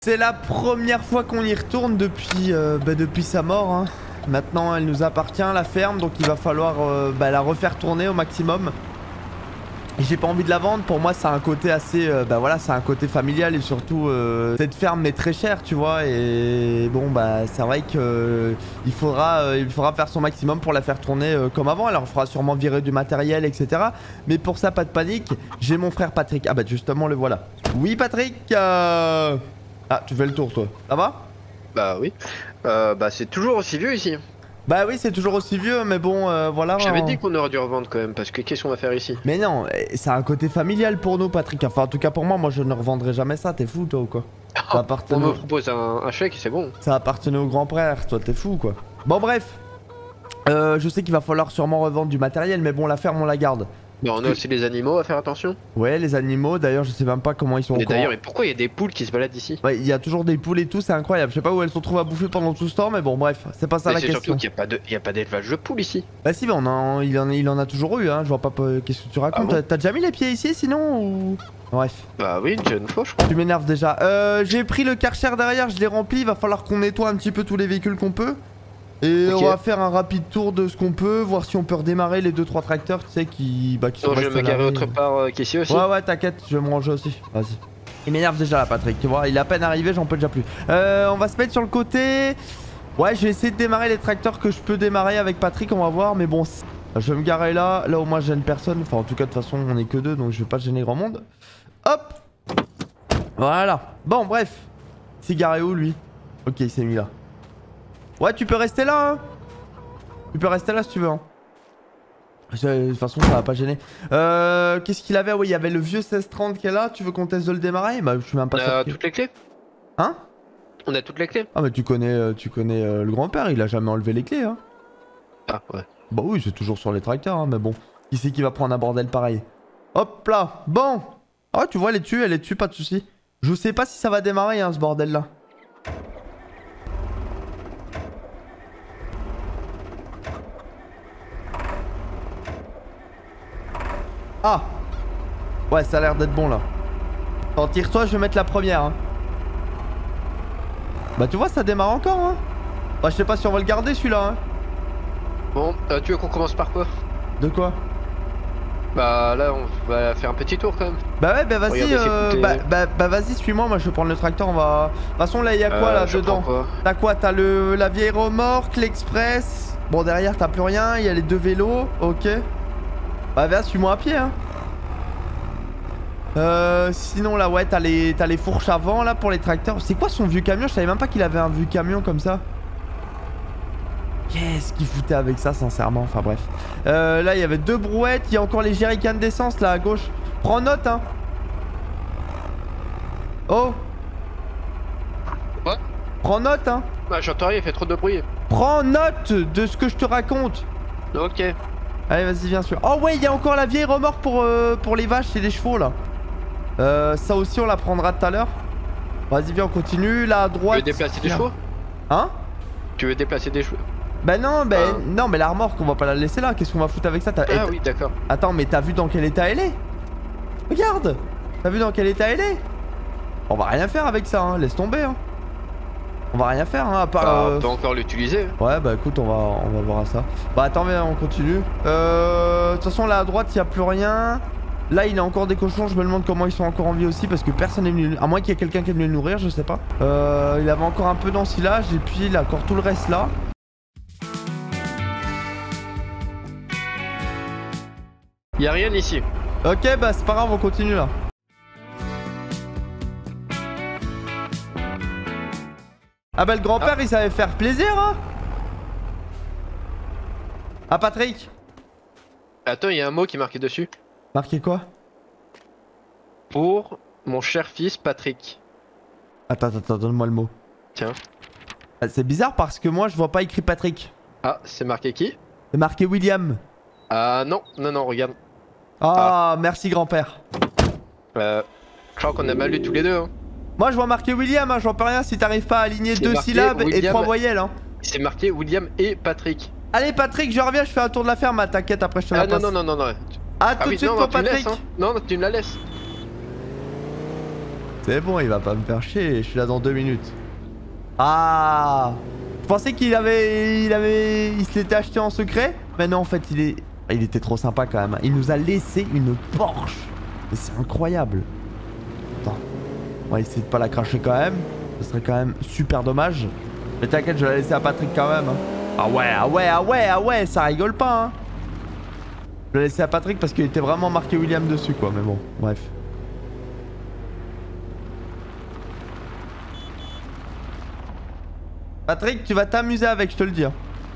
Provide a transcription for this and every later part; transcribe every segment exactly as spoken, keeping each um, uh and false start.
C'est la première fois qu'on y retourne depuis, euh, bah, depuis sa mort. Hein. Maintenant, elle nous appartient, la ferme, donc il va falloir euh, bah, la refaire tourner au maximum. J'ai pas envie de la vendre, pour moi ça a un côté assez, euh, bah voilà, c'est un côté familial et surtout euh, cette ferme est très chère, tu vois, et bon bah c'est vrai que euh, il faudra, euh, il faudra faire son maximum pour la faire tourner euh, comme avant. Alors il faudra sûrement virer du matériel, et cetera. Mais pour ça pas de panique, j'ai mon frère Patrick. Ah bah justement le voilà. Oui Patrick. Euh... Ah tu fais le tour toi, ça va? Bah oui. Euh, bah c'est toujours aussi vieux ici. Bah oui c'est toujours aussi vieux, mais bon euh, voilà. J'avais on... dit qu'on aurait dû revendre quand même, parce que qu'est-ce qu'on va faire ici? Mais non, c'est un côté familial pour nous Patrick. Enfin en tout cas pour moi, moi je ne revendrai jamais ça, t'es fou toi ou quoi? Ça appartenait... On me propose un, un chèque et c'est bon. Ça appartenait au grand-père, toi t'es fou quoi. Bon bref, euh, je sais qu'il va falloir sûrement revendre du matériel, mais bon la ferme on la garde. Bah on a aussi les animaux à faire attention. Ouais les animaux, d'ailleurs je sais même pas comment ils sont. Et d'ailleurs, et pourquoi il y a des poules qui se baladent ici? Ouais, il y a toujours des poules et tout, c'est incroyable. Je sais pas où elles se retrouvent à bouffer pendant tout ce temps, mais bon bref, c'est pas ça mais la c'est question. surtout qu'il n'y a pas d'élevage de poules ici. Bah si, mais on en, il, en, il en a toujours eu, hein. Je vois pas qu'est-ce que tu racontes. Ah bon? T'as déjà mis les pieds ici sinon ou... Bref. Bah oui, déjà une fois je crois. Tu m'énerves déjà. Euh, j'ai pris le Karcher derrière, je l'ai rempli. Il va falloir qu'on nettoie un petit peu tous les véhicules qu'on peut. Et okay. on va faire un rapide tour de ce qu'on peut, voir si on peut redémarrer les deux trois tracteurs, tu sais, qui, bah, qui sont non, je vais me garer autre part euh, qu'ici aussi. Ouais, ouais, t'inquiète, je vais me ranger aussi. Vas-y. Il m'énerve déjà là, Patrick, tu vois, il est à peine arrivé, j'en peux déjà plus. Euh, on va se mettre sur le côté. Ouais, je vais essayer de démarrer les tracteurs que je peux démarrer avec Patrick, on va voir, mais bon, je vais me garer là. Là, au moins, je gêne personne. Enfin, en tout cas, de toute façon, on est que deux, donc je vais pas gêner grand monde. Hop. Voilà. Bon, bref. C'est garé où, lui? Ok, il s'est mis là. Ouais, tu peux rester là, hein. Tu peux rester là si tu veux, hein. De toute façon, ça va pas gêner. Euh, Qu'est-ce qu'il avait? Oui, il y avait le vieux seize trente qui est là. Tu veux qu'on teste de le démarrer? Bah, je suis même pas sûr. On a toutes les clés? Hein? On a toutes les clés? Ah, mais tu connais, tu connais euh, le grand-père, il a jamais enlevé les clés, hein. Ah, ouais. Bah oui, c'est toujours sur les tracteurs, hein, mais bon. Qui c'est qui va prendre un bordel pareil? Hop là. Bon. Ah, tu vois, elle est dessus, elle est dessus, pas de soucis. Je sais pas si ça va démarrer, hein, ce bordel-là. Ah. Ouais, ça a l'air d'être bon là. Attends, tire-toi, je vais mettre la première, hein. Bah tu vois, ça démarre encore, hein. Bah je sais pas si on va le garder celui-là, hein. Bon, euh, tu veux qu'on commence par quoi? De quoi? Bah là, on va faire un petit tour quand même. Bah ouais, bah vas-y, euh, bah, bah, bah vas-y, suis-moi, moi je vais prendre le tracteur, on va... De toute façon là, il y a quoi euh, là dedans? T'as quoi? T'as le la vieille remorque, l'express. Bon, derrière t'as plus rien, il y a les deux vélos, ok. Bah vas-y, suis-moi à pied, hein. Euh, sinon là, ouais, t'as les, t'as les fourches avant là pour les tracteurs. C'est quoi son vieux camion? Je savais même pas qu'il avait un vieux camion comme ça. Qu'est-ce qu'il foutait avec ça, sincèrement? Enfin bref. Euh, là, il y avait deux brouettes. Il y a encore les jerrycans d'essence là à gauche. Prends note, hein. Oh. Quoi? Prends note, hein. Bah j'entends rien, il fait trop de bruit. Prends note de ce que je te raconte. Ok. Allez, vas-y, viens sûr. Oh ouais, il y a encore la vieille remorque pour, euh, pour les vaches et les chevaux là. Euh, ça aussi, on la prendra tout à l'heure. Vas-y, viens, on continue. Là à droite. Tu veux déplacer des chevaux? Hein? Tu veux déplacer des chevaux? Bah non, bah ah. non, mais la remorque, on va pas la laisser là. Qu'est-ce qu'on va foutre avec ça? Ah oui, d'accord. Attends, mais t'as vu dans quel état elle est? Regarde. T'as vu dans quel état elle est? On va rien faire avec ça, hein. Laisse tomber, hein. On va rien faire, hein, à part... Bah, euh... on peut encore l'utiliser. Ouais, bah écoute, on va, on va voir ça. Bah attends, mais on continue. Euh... De toute façon, là à droite, il n'y a plus rien. Là, il y a encore des cochons. Je me demande comment ils sont encore en vie aussi, parce que personne n'est venu... À moins qu'il y ait quelqu'un qui est venu le nourrir, je sais pas. Euh... Il avait encore un peu d'ensilage, et puis il a encore tout le reste là. Y a rien ici. Ok, bah c'est pas grave, on continue là. Ah bah le grand-père, ah. il savait faire plaisir, hein. Ah Patrick. Attends, il y a un mot qui est marqué dessus. Marqué quoi? Pour mon cher fils Patrick. Attends, attends, donne-moi le mot. Tiens. Ah, c'est bizarre parce que moi je vois pas écrit Patrick. Ah, c'est marqué qui? C'est marqué William. Ah non, non, non, regarde. Ah, ah. Merci grand-père. Euh, je crois qu'on a mal lu tous les deux, hein. Moi je vois marqué William, hein, j'en peux rien si t'arrives pas à aligner deux syllabes William et trois voyelles, hein. C'est marqué William et Patrick. Allez Patrick, je reviens, je fais un tour de la ferme, t'inquiète, après je te la ah, passe. non, non, non, non, non. Ah, tout ah, de oui, suite non, pour non, Patrick. Tu laisses, hein. Non, tu me la laisses. C'est bon, il va pas me faire chier, je suis là dans deux minutes. Ah, je pensais qu'il avait... Il avait... Il se l'était acheté en secret. Mais non, en fait, il est... Il était trop sympa quand même. Il nous a laissé une Porsche. Et c'est incroyable. Attends. On va essayer de pas la cracher quand même. Ce serait quand même super dommage. Mais t'inquiète, je vais la laisser à Patrick quand même. Hein. Ah ouais, ah ouais, ah ouais, ah ouais, ça rigole pas. Hein. Je l'ai laissé à Patrick parce qu'il était vraiment marqué William dessus quoi. Mais bon, bref. Patrick, tu vas t'amuser avec, je te le dis. Hein.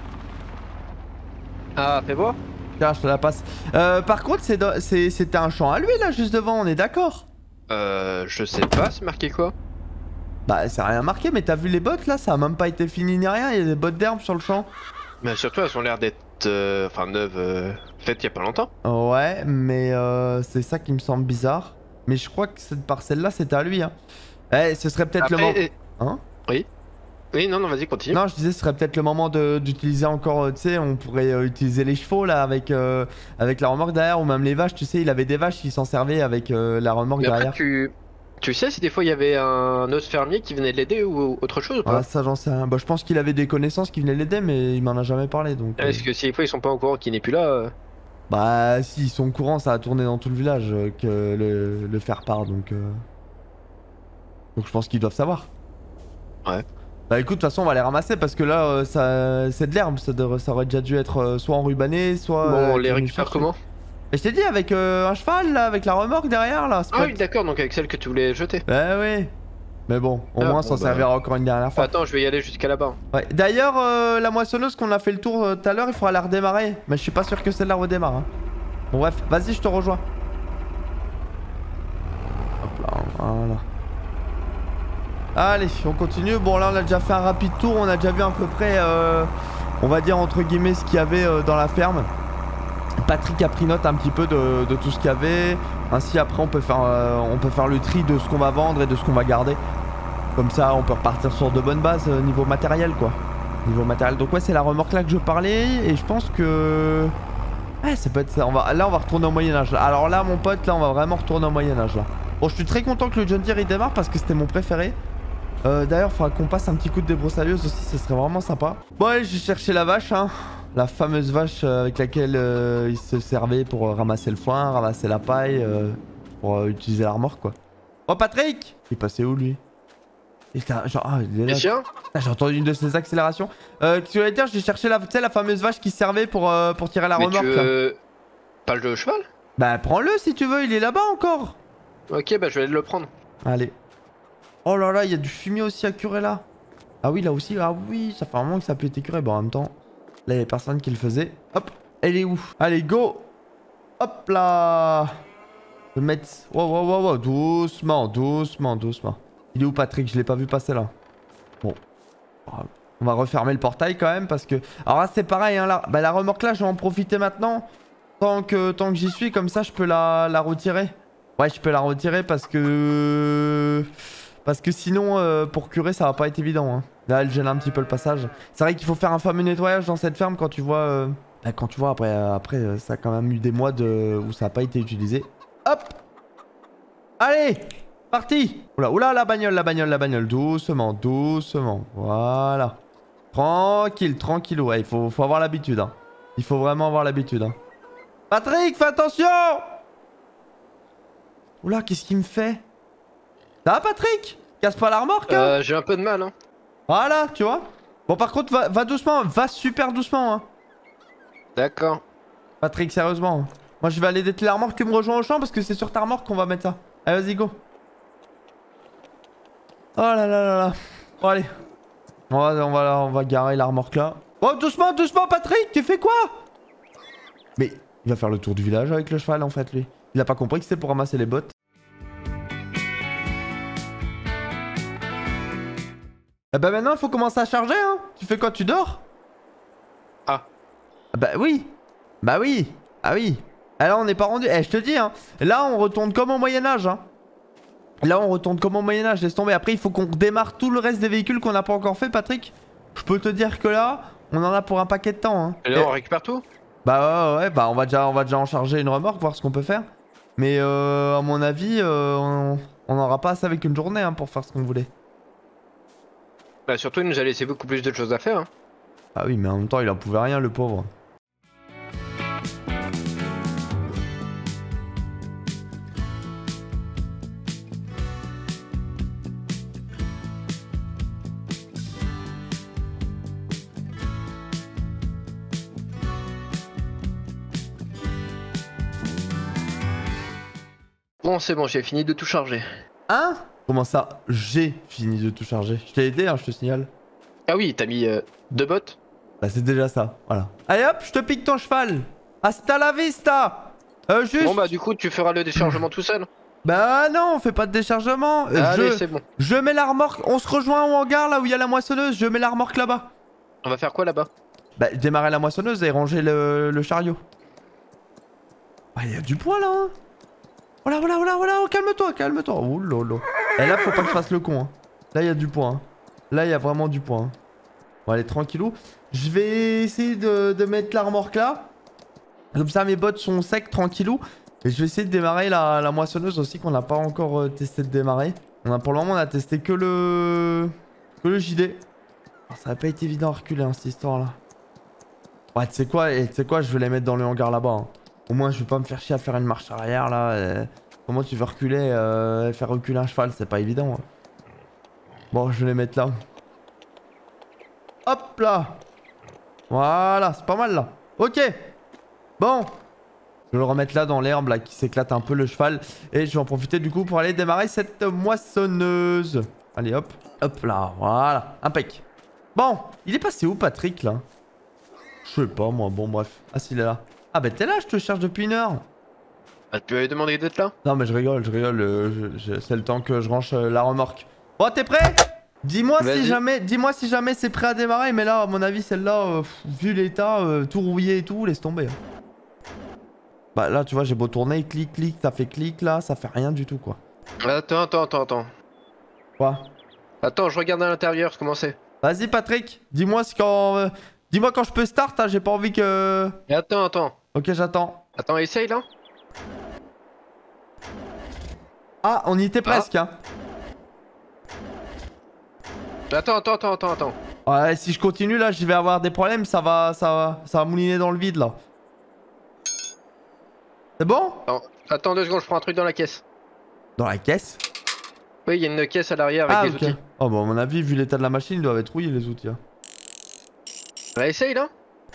Ah, fais voir. Tiens, je te la passe. Euh, par contre, c'était un champ à lui là, juste devant, on est d'accord? Euh, je sais pas, c'est marqué quoi? Bah, c'est rien marqué, mais t'as vu les bottes là? Ça a même pas été fini ni rien, il y a des bottes d'herbe sur le champ. Mais surtout, elles ont l'air d'être. Euh, enfin, neuves. Euh, faites il y a pas longtemps. Ouais, mais euh, c'est ça qui me semble bizarre. Mais je crois que cette parcelle là, c'était à lui. Hein. Eh, ce serait peut-être le moment. Hein? Oui. Oui, non, non, vas-y, continue. Non, je disais, ce serait peut-être le moment d'utiliser encore, euh, tu sais, on pourrait euh, utiliser les chevaux là avec, euh, avec la remorque derrière ou même les vaches, tu sais, il avait des vaches qui s'en servaient avec euh, la remorque mais après, derrière. Tu... tu sais si des fois il y avait un autre fermier qui venait l'aider ou autre chose ou pas? Ah, ça j'en sais rien. Bah, je pense qu'il avait des connaissances qui venaient l'aider, mais il m'en a jamais parlé donc. Est-ce euh... que si des fois ils sont pas au courant qu'il n'est plus là euh... Bah, si, ils sont au courant, ça a tourné dans tout le village euh, que le, le faire part donc. Euh... Donc je pense qu'ils doivent savoir. Ouais. Bah écoute, de toute façon on va les ramasser parce que là euh, ça c'est de l'herbe, ça, ça aurait déjà dû être euh, soit enrubanné, soit... Bon, euh, on les récupère comment? Et je t'ai dit avec euh, un cheval là, avec la remorque derrière là. Ah oui d'accord, donc avec celle que tu voulais jeter. Bah oui. Mais bon, au ah, moins bon, s'en bah... servira encore une dernière fois. Attends, je vais y aller jusqu'à là-bas. Ouais. D'ailleurs, euh, la moissonneuse qu'on a fait le tour euh, tout à l'heure, il faudra la redémarrer. Mais je suis pas sûr que celle-là redémarre. Hein. Bon bref, vas-y je te rejoins. Hop là, voilà. Allez, on continue. Bon là on a déjà fait un rapide tour, on a déjà vu à peu près, euh, on va dire entre guillemets ce qu'il y avait euh, dans la ferme. Patrick a pris note un petit peu de, de tout ce qu'il y avait. Ainsi après on peut faire, euh, on peut faire le tri de ce qu'on va vendre et de ce qu'on va garder. Comme ça on peut repartir sur de bonnes bases euh, niveau matériel quoi. Niveau matériel. Donc ouais c'est la remorque là que je parlais et je pense que... Ouais ça peut être ça. On va... Là on va retourner au Moyen-Âge. Alors là mon pote là on va vraiment retourner au Moyen-Âge là. Bon je suis très content que le John Deere il démarre parce que c'était mon préféré. Euh, D'ailleurs, il faudra qu'on passe un petit coup de débroussailleuse aussi, ce serait vraiment sympa. Bon, allez, j'ai cherché la vache, hein. La fameuse vache euh, avec laquelle euh, il se servait pour euh, ramasser le foin, ramasser la paille, euh, pour euh, utiliser la remorque, quoi. Oh, Patrick! Il est passé où, lui? Il était, genre, ah, il est là. Ah, j'ai entendu une de ses accélérations. Euh, qu'est-ce que tu voulais dire? J'ai cherché la, la fameuse vache qui servait pour, euh, pour tirer la Mais remorque. Tu veux... Pas le cheval? Bah, prends-le si tu veux, il est là-bas encore. Ok, bah, je vais aller le prendre. Allez. Oh là là, il y a du fumier aussi à curer là. Ah oui, là aussi, ah oui, ça fait un moment que ça peut être curé. Bon, en même temps, là, il y avait personne qui le faisait. Hop, elle est où? Allez, go. Hop là. Je vais mettre... Wow, wow, wow, wow, doucement, doucement, doucement. Il est où Patrick? Je l'ai pas vu passer là. Bon. On va refermer le portail quand même parce que... Alors là, c'est pareil, hein, là. Bah, la remorque là, je vais en profiter maintenant. Tant que, tant que j'y suis, comme ça, je peux la, la retirer. Ouais, je peux la retirer parce que... Parce que sinon, euh, pour curer, ça va pas être évident. Hein. Là, elle gêne un petit peu le passage. C'est vrai qu'il faut faire un fameux nettoyage dans cette ferme quand tu vois... Euh... Bah, quand tu vois, après, euh, après euh, ça a quand même eu des mois de... où ça a pas été utilisé. Hop! Allez! Parti! Oula, oula, la bagnole, la bagnole, la bagnole. Doucement, doucement. Voilà. Tranquille, tranquille. Ouais, il faut, faut avoir l'habitude. Hein. Il faut vraiment avoir l'habitude. Hein. Patrick, fais attention! Oula, qu'est-ce qu'il me fait? Ça va, Patrick? Casse pas la remorque, hein? Euh, j'ai un peu de mal, hein. Voilà, tu vois. Bon, par contre, va, va doucement. Va super doucement, hein. D'accord. Patrick, sérieusement. Moi, je vais aller dételer la remorque. Tu me rejoins au champ parce que c'est sur ta remorque qu'on va mettre ça. Allez, vas-y, go. Oh là là là là. Bon, allez. On va, on va, on va garer la remorque là. Oh, doucement, doucement, Patrick. Tu fais quoi? Mais il va faire le tour du village avec le cheval, en fait, lui. Il a pas compris que c'était pour ramasser les bottes. Eh bah maintenant il faut commencer à charger hein. Tu fais quoi? Tu dors? Ah. Bah oui. Bah oui. Ah oui. Alors on n'est pas rendu. Eh je te dis hein. Là on retourne comme au Moyen-Âge hein. Là on retourne comme au Moyen-Âge. Laisse tomber. Après il faut qu'on démarre tout le reste des véhicules qu'on n'a pas encore fait Patrick. Je peux te dire que là on en a pour un paquet de temps hein. Et là on récupère tout? Bah ouais ouais. Bah on va déjà, on va déjà en charger une remorque. Voir ce qu'on peut faire. Mais euh, à mon avis euh, on... on n'aura pas assez avec une journée hein, pour faire ce qu'on voulait. Bah surtout il nous a laissé beaucoup plus de choses à faire. Hein. Ah oui, mais en même temps, il en pouvait rien, le pauvre. Bon c'est bon, j'ai fini de tout charger. Hein? Comment ça? J'ai fini de tout charger. Je t'ai aidé, hein, je te signale. Ah oui, t'as mis euh, deux bottes? Bah c'est déjà ça, voilà. Allez hop, je te pique ton cheval. Hasta la vista. Euh, juste... Bon bah du coup tu feras le déchargement tout seul. Bah non, on fait pas de déchargement. Euh, Allez je... c'est bon. Je mets la remorque, on se rejoint au hangar là où il y a la moissonneuse, je mets la remorque là-bas. On va faire quoi là-bas? Bah démarrer la moissonneuse et ranger le, le chariot. Ah il y a du poids là hein. Voilà voilà voilà voilà, oh, calme-toi, calme-toi. Oh lolo. Et là faut pas que je fasse le con hein. Là il y a du poids hein. Là il y a vraiment du poids hein. Bon allez tranquillou. Je vais essayer de, de mettre la remorque là. Comme ça mes bottes sont secs tranquillou. Et je vais essayer de démarrer la, la moissonneuse aussi qu'on n'a pas encore euh, testé de démarrer. On a, pour le moment on a testé que le... Que le J D. Oh, ça va pas été évident à reculer hein, cette histoire là. Ouais tu sais quoi, tu sais quoi, je vais les mettre dans le hangar là-bas hein. Au moins je vais pas me faire chier à faire une marche arrière là. Et... Comment tu veux reculer, euh, faire reculer un cheval, c'est pas évident. Hein. Bon je vais les mettre là. Hop là. Voilà, c'est pas mal là. Ok. Bon. Je vais le remettre là dans l'herbe là qui s'éclate un peu le cheval. Et je vais en profiter du coup pour aller démarrer cette moissonneuse. Allez hop. Hop là, voilà. Impec. Bon, il est passé où Patrick là? Je sais pas moi, bon bref. Ah s'il est là. Ah bah t'es là, je te cherche depuis une heure. Ah, tu avais demandé d'être là? Non mais je rigole, je rigole. Euh, je- je- c'est le temps que je range euh, la remorque. Bon t'es prêt? Dis-moi si jamais, dis-moi si jamais c'est prêt à démarrer. Mais là à mon avis celle-là, euh, pff, vu l'état, euh, tout rouillé et tout, laisse tomber. Bah là tu vois j'ai beau tourner, clic clic, ça fait clic là, ça fait rien du tout quoi. Attends, attends, attends, attends. Quoi? Attends, je regarde à l'intérieur comment c'est. Vas-y Patrick, dis-moi si quand... euh, dis-moi quand je peux start, hein, j'ai pas envie que... Et attends, attends. Ok j'attends. Attends, essaye là. Ah on y était presque hein. Attends, attends, attends, attends, attends. Ouais si je continue là je vais avoir des problèmes, ça va, ça va, ça va mouliner dans le vide là. C'est bon? Attends, attends deux secondes, je prends un truc dans la caisse. Dans la caisse? Oui, il y a une caisse à l'arrière avec Ah des ok. outils. Oh bah à mon avis vu l'état de la machine ils doivent être rouillés les outils hein. Bah essaye là.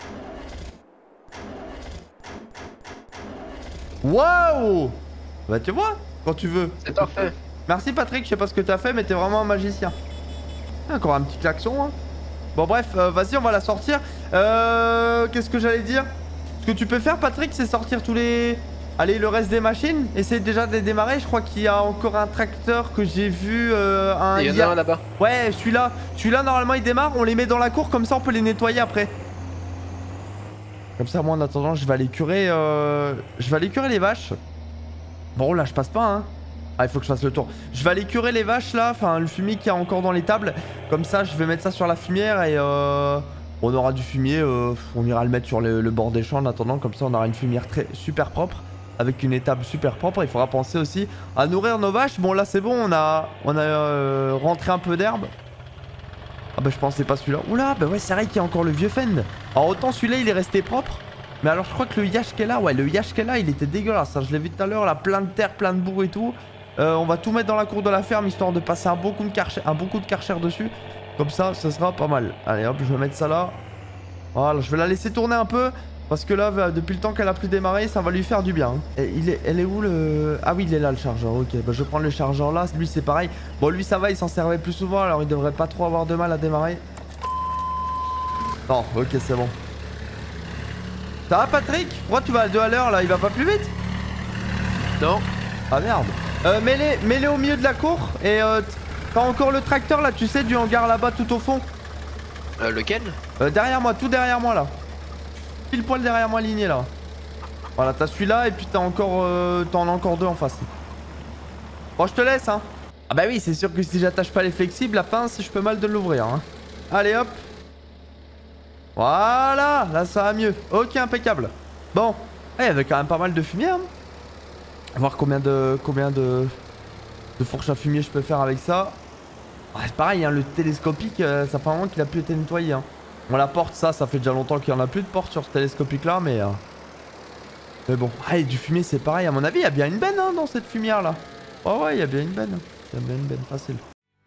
Waouh! Bah tu vois, quand tu veux. C'est parfait. Merci Patrick, je sais pas ce que t'as fait mais t'es vraiment un magicien. Encore un petit klaxon hein. Bon bref, euh, vas-y on va la sortir. Euh... Qu'est-ce que j'allais dire? Ce que tu peux faire Patrick c'est sortir tous les... Allez le reste des machines. Essaye déjà de les démarrer. Je crois qu'il y a encore un tracteur que j'ai vu euh, un... Il y en a un là-bas. Ouais celui-là. Celui-là normalement il démarre. On les met dans la cour comme ça on peut les nettoyer après. Comme ça moi en attendant je vais aller curer euh... Je vais aller curer les vaches. Bon là je passe pas hein. Ah il faut que je fasse le tour. Je vais aller curer les vaches là. Enfin le fumier qu'il y a encore dans les tables. Comme ça je vais mettre ça sur la fumière. Et euh... on aura du fumier euh... On ira le mettre sur le, le bord des champs en attendant. Comme ça on aura une fumière très super propre. Avec une étable super propre. Il faudra penser aussi à nourrir nos vaches. Bon là c'est bon. On a, on a euh, rentré un peu d'herbe. Ah bah je pensais pas celui-là. Oula bah ouais c'est vrai qu'il y a encore le vieux Fend. Alors autant celui-là il est resté propre. Mais alors je crois que le Yash qu'elle a, ouais le Yash qu'elle a il était dégueulasse hein. Je l'ai vu tout à l'heure là, plein de terre, plein de boue et tout. euh, On va tout mettre dans la cour de la ferme histoire de passer un bon coup de karcher, un bon coup de karcher dessus. Comme ça, ça sera pas mal. Allez hop je vais mettre ça là. Voilà je vais la laisser tourner un peu. Parce que là depuis le temps qu'elle a plus démarré ça va lui faire du bien hein. Et il est, elle est où le... Ah oui il est là le chargeur, ok bah, je vais prendre le chargeur là. Lui c'est pareil. Bon lui ça va il s'en servait plus souvent. Alors il devrait pas trop avoir de mal à démarrer. Non ok c'est bon. Ça va Patrick? Pourquoi tu vas à deux à l'heure là? Il va pas plus vite? Non. Ah merde. euh, Mets-les mets-les au milieu de la cour. Et euh, t'as encore le tracteur là tu sais du hangar là-bas tout au fond. Euh, lequel? euh, Derrière moi, tout derrière moi là. Pile poil derrière moi aligné là. Voilà t'as celui-là et puis t'as encore euh, t'en as encore deux en face. Bon je te laisse hein. Ah bah oui c'est sûr que si j'attache pas les flexibles la pince je peux mal de l'ouvrir hein. Allez hop. Voilà, là ça va mieux. Ok impeccable. Bon, eh, il y avait quand même pas mal de fumier hein. Voir combien de... combien de... de fourche à fumier je peux faire avec ça. Ouais, c'est pareil, hein, le télescopique, euh, ça fait un moment qu'il a plus été nettoyé. Hein. Bon, la porte, ça, ça fait déjà longtemps qu'il n'y en a plus de porte sur ce télescopique là, mais... Euh... Mais bon, ah, et du fumier c'est pareil, à mon avis, il y a bien une benne hein, dans cette fumière là. Oh ouais, il y a bien une benne. Il y a bien une benne, facile.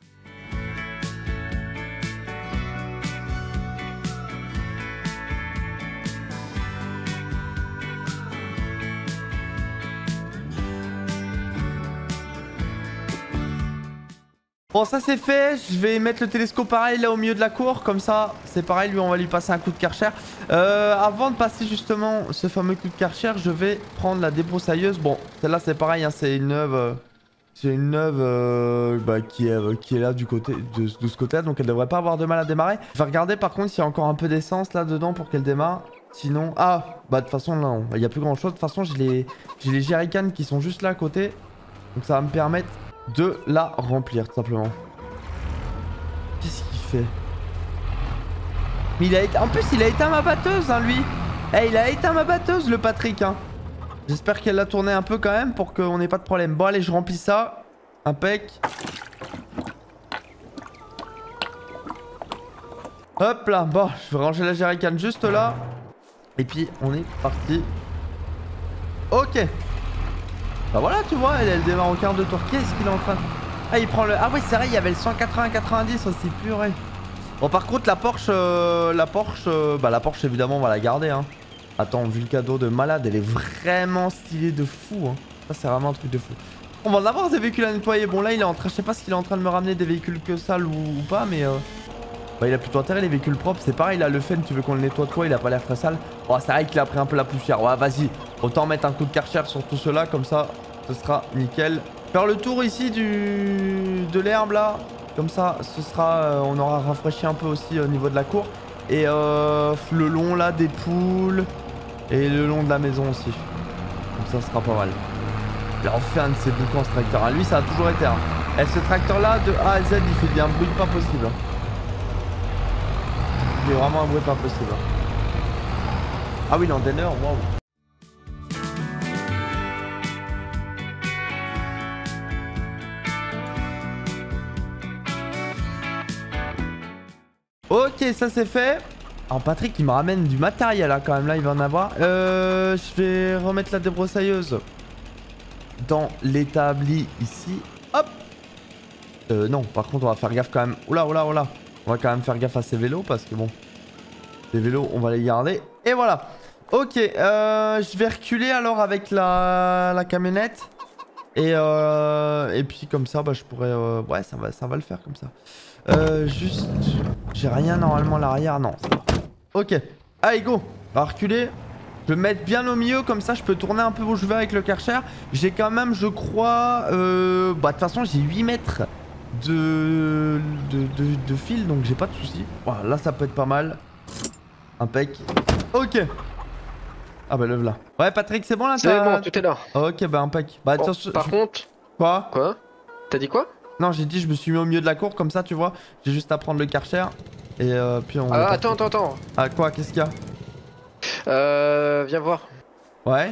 Bon, ça c'est fait, je vais mettre le télescope pareil là au milieu de la cour, comme ça c'est pareil, lui on va lui passer un coup de Karcher. Euh, avant de passer justement ce fameux coup de Karcher, je vais prendre la débroussailleuse. Bon, celle-là c'est pareil, hein, c'est une neuve, euh, c'est une neuve euh, bah, qui, est, euh, qui est là du côté, de, de ce côté-là, donc elle devrait pas avoir de mal à démarrer. Je vais regarder par contre s'il y a encore un peu d'essence là dedans pour qu'elle démarre. Sinon, ah, bah de toute façon là, il n'y a plus grand chose. De toute façon j'ai les, j'ai les jerrycans qui sont juste là à côté, donc ça va me permettre de la remplir tout simplement. Qu'est-ce qu'il fait? Mais il a été... En plus il a éteint ma batteuse hein lui. Eh hey, il a éteint ma batteuse le Patrick hein. J'espère qu'elle l'a tourné un peu quand même pour qu'on n'ait pas de problème. Bon allez je remplis ça. Impec. Hop là. Bon je vais ranger la jerrycan juste là. Et puis on est parti. Ok. Bah voilà tu vois elle, elle démarre au quart de tour. Qu'est-ce qu'il est en train de... Ah il prend le... Ah oui c'est vrai il y avait le cent quatre-vingts quatre-vingt-dix aussi purée. Bon par contre la Porsche euh, La Porsche euh, Bah la Porsche évidemment on va la garder hein. Attends vu le cadeau de malade elle est vraiment stylée de fou hein. Ça c'est vraiment un truc de fou. On va en avoir des véhicules à nettoyer. Bon là il est en train... Je sais pas s'il est en train de me ramener des véhicules que sales ou, ou pas mais euh... Bah il a plutôt intérêt les véhicules propres. C'est pareil là le Fen tu veux qu'on le nettoie toi. Il a pas l'air très sale. Oh c'est vrai qu'il a pris un peu la poussière. Ouais vas-y. Autant mettre un coup de Karcher sur tout cela. Comme ça ce sera nickel. Faire le tour ici du de l'herbe là. Comme ça ce sera euh, on aura rafraîchi un peu aussi au niveau de la cour. Et euh, le long là des poules. Et le long de la maison aussi. Comme ça ce sera pas mal. Il a enfin un de ses boucans ce tracteur. Ah, lui ça a toujours été hein. Et ce tracteur là de A à Z il fait bien un bruit pas possible hein. Il fait vraiment un bruit pas possible hein. Ah oui l'antenner, waouh. Ok ça c'est fait. Alors Patrick il me ramène du matériel là quand même là il va en avoir. Euh, je vais remettre la débroussailleuse dans l'établi ici. Hop. Euh non par contre on va faire gaffe quand même. Oula oula oula. On va quand même faire gaffe à ces vélos parce que bon. Les vélos on va les garder. Et voilà. Ok euh, je vais reculer alors avec la, la camionnette. Et, euh, et puis comme ça bah je pourrais... Euh, ouais ça va, ça va le faire comme ça. Euh, juste... J'ai rien normalement à l'arrière. Non ça va. Ok. Allez go. On va reculer. Je vais me mettre bien au milieu. Comme ça je peux tourner un peu où je vais avec le Karcher. J'ai quand même je crois... Euh, bah de toute façon j'ai huit mètres de, de, de, de fil. Donc j'ai pas de soucis. Voilà là ça peut être pas mal. Impec. Ok. Ah bah le là. Ouais Patrick c'est bon là. C'est bon tout est là. Ok bah impec. Bah bon, attention. Par je... contre... Quoi Quoi T'as dit quoi? Non j'ai dit je me suis mis au milieu de la cour comme ça tu vois. J'ai juste à prendre le Karcher. Et euh, puis on... Ah attends attends attends. Ah quoi qu'est-ce qu'il y a? Euh... Viens voir. Ouais.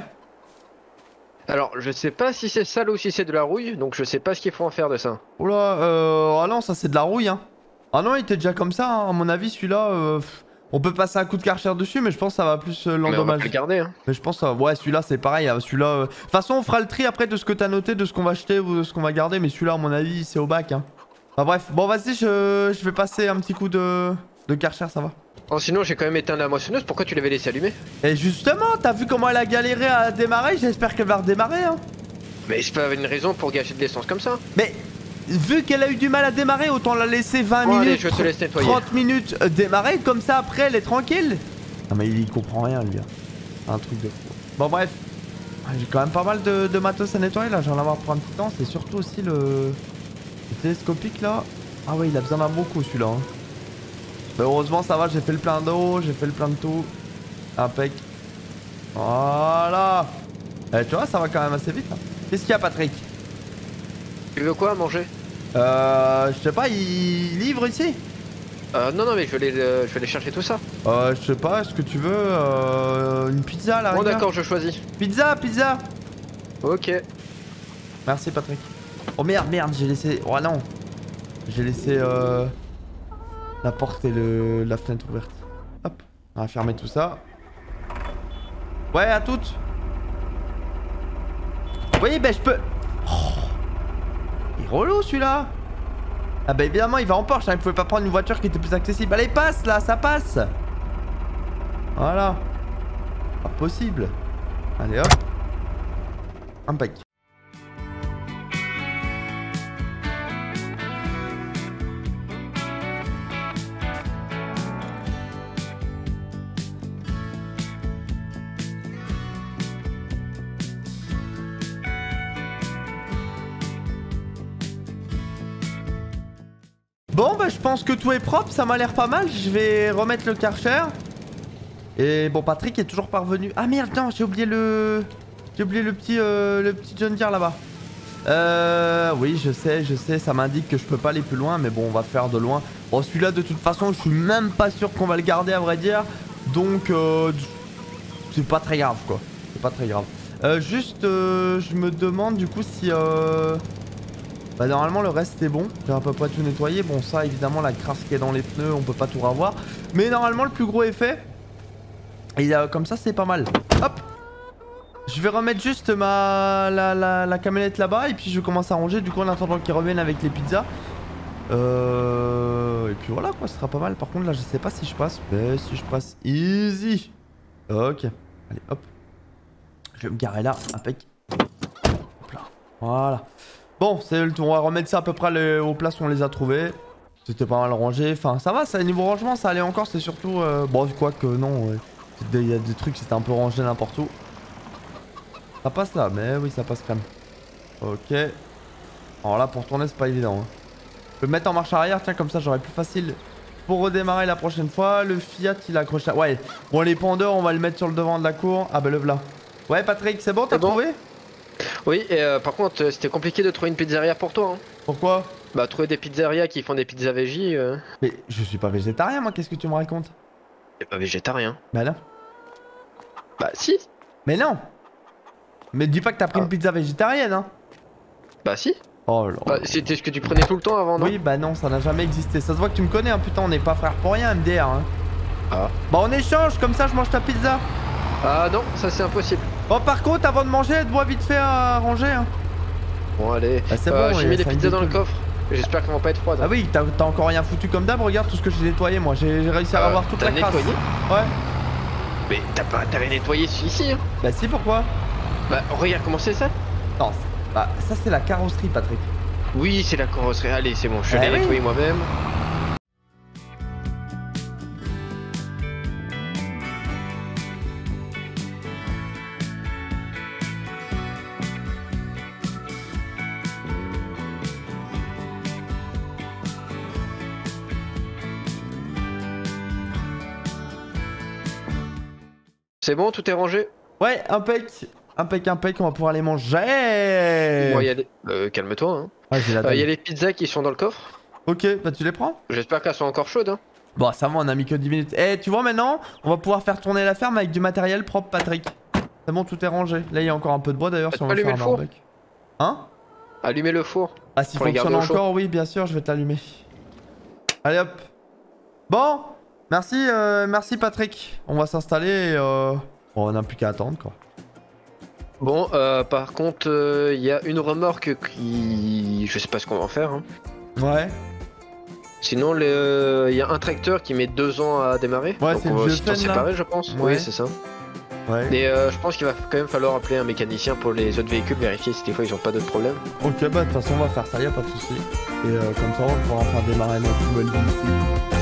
Alors je sais pas si c'est sale ou si c'est de la rouille. Donc je sais pas ce qu'il faut en faire de ça. Oula euh... Ah non ça c'est de la rouille hein. Ah non il était déjà comme ça hein. À mon avis celui-là... Euh... On peut passer un coup de Karcher dessus mais je pense que ça va plus euh, l'endommager. On va le garder hein. Mais je pense que ça... Ouais celui-là c'est pareil hein. Celui-là... Euh... De toute façon on fera le tri après de ce que t'as noté, de ce qu'on va acheter ou de ce qu'on va garder. Mais celui-là à mon avis c'est au bac hein. Enfin bref, bon vas-y je... je vais passer un petit coup de, de Karcher, ça va. Oh sinon j'ai quand même éteint la moissonneuse, pourquoi tu l'avais laissé allumer? Et justement, t'as vu comment elle a galéré à démarrer? J'espère qu'elle va redémarrer hein. Mais c'est pas une raison pour gâcher de l'essence comme ça. Mais vu qu'elle a eu du mal à démarrer, autant la laisser vingt bon, minutes, allez, je te laisse nettoyer. trente minutes démarrer, comme ça après elle est tranquille. Non mais il comprend rien lui. Un truc de fou. Bon bref, j'ai quand même pas mal de, de matos à nettoyer là, j'en ai avoir pour un petit temps. C'est surtout aussi le... le télescopique là. Ah ouais il a besoin d'un beaucoup celui-là hein. Mais heureusement ça va, j'ai fait le plein d'eau, j'ai fait le plein de tout. Impec. Voilà. Eh, tu vois ça va quand même assez vite là. Qu'est-ce qu'il y a Patrick? Tu veux quoi à manger? Euh... Je sais pas, il livre ici? Euh non non mais je vais aller, euh, je vais aller chercher tout ça. Euh je sais pas, est-ce que tu veux euh, une pizza là? Bon d'accord je choisis. Pizza, pizza. Ok. Merci Patrick. Oh merde, merde, j'ai laissé... Oh non. J'ai laissé euh... la porte et le... la fenêtre ouverte. Hop, on va fermer tout ça. Ouais, à toutes. Oui, bah je peux... Oh. Il est relou celui-là. Ah bah évidemment, il va en Porsche, hein. Il pouvait pas prendre une voiture qui était plus accessible. Allez, passe là, ça passe. Voilà. Pas possible. Allez hop. Impec. Bon bah je pense que tout est propre, ça m'a l'air pas mal. Je vais remettre le Karcher. Et bon, Patrick est toujours parvenu. Ah merde, non, j'ai oublié le... J'ai oublié le petit, euh, le petit John Deere là-bas. Euh... Oui, je sais, je sais, ça m'indique que je peux pas aller plus loin. Mais bon, on va faire de loin. Bon, celui-là, de toute façon, je suis même pas sûr qu'on va le garder, à vrai dire. Donc, euh... c'est pas très grave, quoi. C'est pas très grave. Euh, juste, euh, je me demande, du coup, si... Euh... Bah normalement le reste c'est bon, j'ai à peu près tout nettoyé. Bon ça évidemment la crasse qui est dans les pneus on peut pas tout revoir. Mais normalement le plus gros est fait. Et euh, comme ça c'est pas mal. Hop. Je vais remettre juste ma la, la, la camionnette là-bas. Et puis je commence à ranger du coup en attendant qu'ils reviennent avec les pizzas. Euh... Et puis voilà quoi, ce sera pas mal. Par contre là je sais pas si je passe. Mais si je passe easy. Ok. Allez hop. Je vais me garer là, impec. Hop là. Voilà. Bon, c'est le tour. On va remettre ça à peu près les... aux places où on les a trouvés. C'était pas mal rangé. Enfin, ça va, ça, niveau rangement, ça allait encore. C'est surtout. Euh... Bon, quoi que non. Ouais. Il y a des trucs, c'était un peu rangé n'importe où. Ça passe là, mais oui, ça passe quand même. Ok. Alors là, pour tourner, c'est pas évident. Hein. Je peux me mettre en marche arrière, tiens, comme ça, j'aurai plus facile pour redémarrer la prochaine fois. Le Fiat, il accroche à. Ouais, bon, les pendeurs, on va le mettre sur le devant de la cour. Ah, bah, le voilà. Ouais, Patrick, c'est bon, t'as bon trouvé? Oui, et euh, par contre, euh, c'était compliqué de trouver une pizzeria pour toi. Hein. Pourquoi? Bah, trouver des pizzerias qui font des pizzas végis. Euh... Mais je suis pas végétarien, moi, qu'est-ce que tu me racontes? T'es pas végétarien. Bah non. Bah, si. Mais non. Mais dis pas que t'as pris ah. une pizza végétarienne, hein. Bah, si. Oh là. Bah, c'était ce que tu prenais tout le temps avant, non? Oui, bah non, ça n'a jamais existé. Ça se voit que tu me connais, hein. Putain, on n'est pas frères pour rien, M D R. Hein. Ah. Bah, on échange, comme ça, je mange ta pizza. Ah non, ça c'est impossible. Bon, par contre, avant de manger, aide-moi vite fait à ranger. Hein. Bon, allez. Bah, c'est euh, bon, j'ai mis les pizzas dans le coffre. J'espère qu'elles vont pas être froides. Ah oui, t'as encore rien foutu comme d'hab. Regarde tout ce que j'ai nettoyé, moi. J'ai réussi à euh, avoir toute la crasse. nettoyé? Ouais. Mais t'as pas t'avais nettoyé celui-ci, hein? Bah, si, pourquoi? Bah, regarde comment c'est ça. Non, bah, ça c'est la carrosserie, Patrick. Oui, c'est la carrosserie. Allez, c'est bon, je eh l'ai oui. nettoyé moi-même. C'est bon, tout est rangé? Ouais, impec. Impec, impec, on va pouvoir les manger. Bon, y a les... euh, calme-toi, hein. Ah, j'ai la euh, y a les pizzas qui sont dans le coffre. Ok, bah tu les prends? J'espère qu'elles sont encore chaudes, hein. Bon, ça va, on a mis que dix minutes. Eh, tu vois maintenant, on va pouvoir faire tourner la ferme avec du matériel propre, Patrick. C'est bon, tout est rangé. Là, il y a encore un peu de bois d'ailleurs si on veut faire un barbecue. Hein? Allumer le four. Ah, s'il fonctionne encore, oui, bien sûr, je vais te l'allumer. Allez hop. Bon, merci, euh, merci Patrick. On va s'installer et euh... bon, on n'a plus qu'à attendre, quoi. Bon, euh, par contre, il euh, y a une remorque qui... Je sais pas ce qu'on va en faire. Hein. Ouais. Sinon, il euh, y a un tracteur qui met deux ans à démarrer. Ouais, donc c'est on le va vieux s'en séparer, je pense. Ouais. Oui, c'est ça. Ouais. Et euh, je pense qu'il va quand même falloir appeler un mécanicien pour les autres véhicules, vérifier si des fois ils ont pas d'autres problèmes. Ok, bah de toute façon, on va faire ça, y a pas de souci. Et euh, comme ça, on va pouvoir enfin démarrer notre nouvelle vie ici.